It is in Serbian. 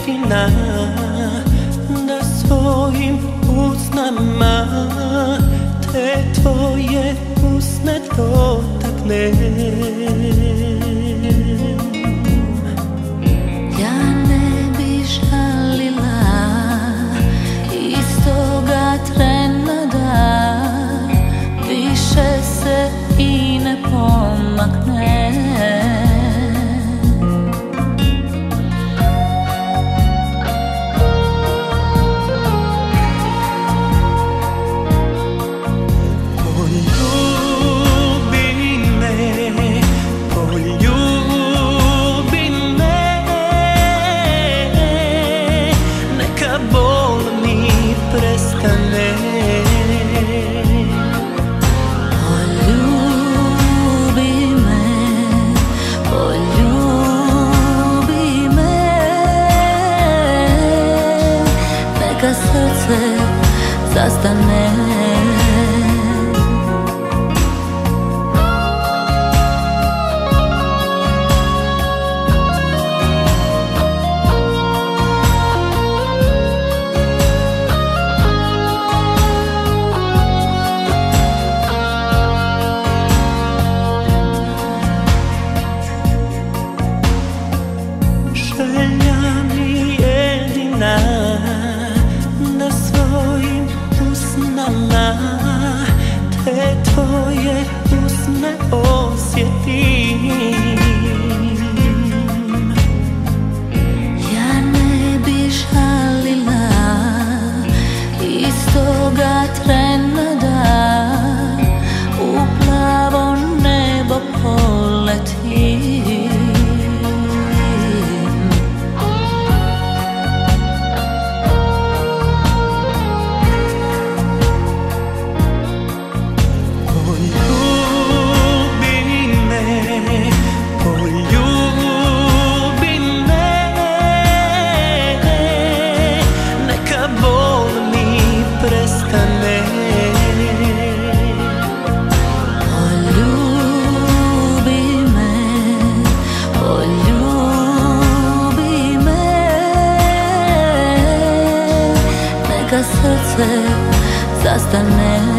jedina da svojim usnama te tvoje usne dotaknem. Ja ne bi žalila istoga trena da više se i ne pomakne. Neka srce zastane. Želja mi jedina da svojim usnama te tvoje usne osjetim. Ja ne bi žalila istoga trena da u plavo nebo poletim. Neka srce zastane.